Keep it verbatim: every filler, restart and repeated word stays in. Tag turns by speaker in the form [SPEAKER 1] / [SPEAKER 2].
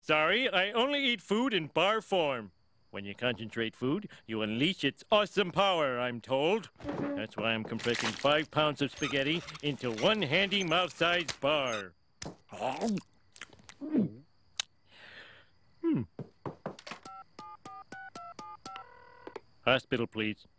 [SPEAKER 1] Sorry, I only eat food in bar form. When you concentrate food, you unleash its awesome power, I'm told. That's why I'm compressing five pounds of spaghetti into one handy mouth-sized bar. Hmm. Hospital, please.